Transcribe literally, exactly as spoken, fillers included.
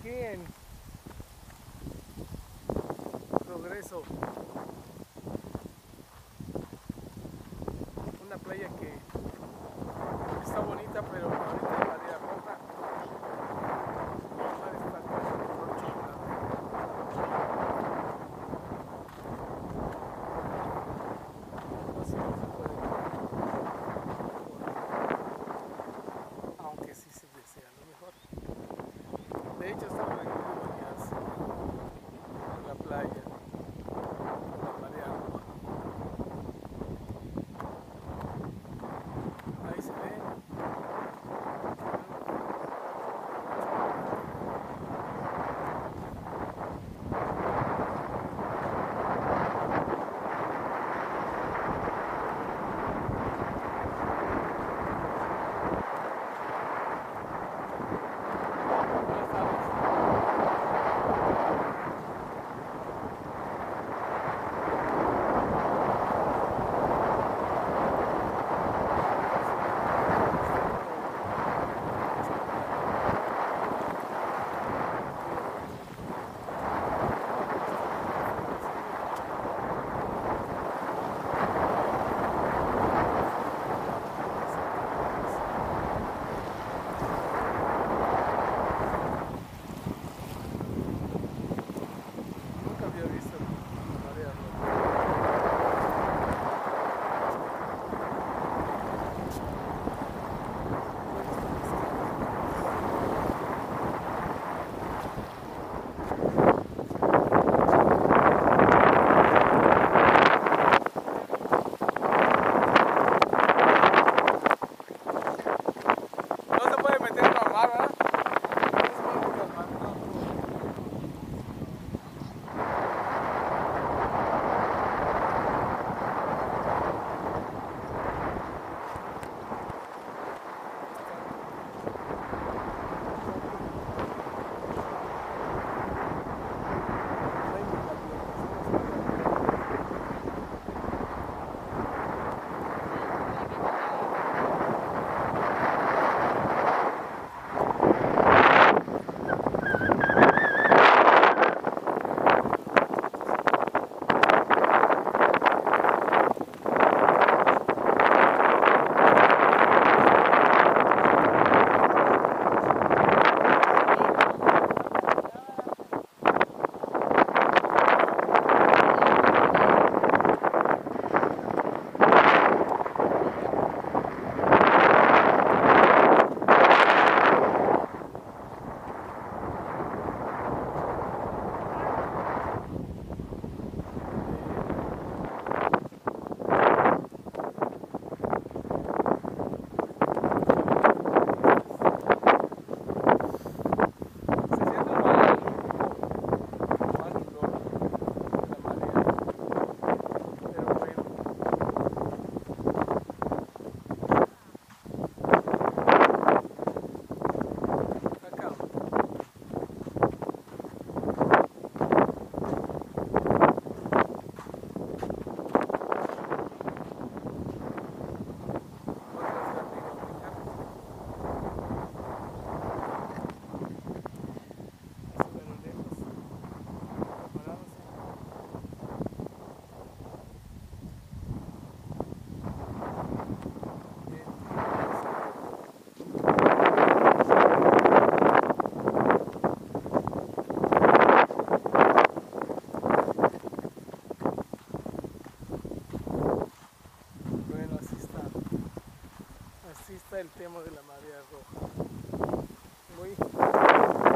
aquí en Progreso, una playa que está bonita, pero ahorita hay marea roja. El mar está casi color chocolate. No sé si se puede ver, aunque sí se desea lo mejor. De hecho, está prohibido bañarse en la playa con la marea roja. Ahí se ve. Así está el tema de la marea roja. Muy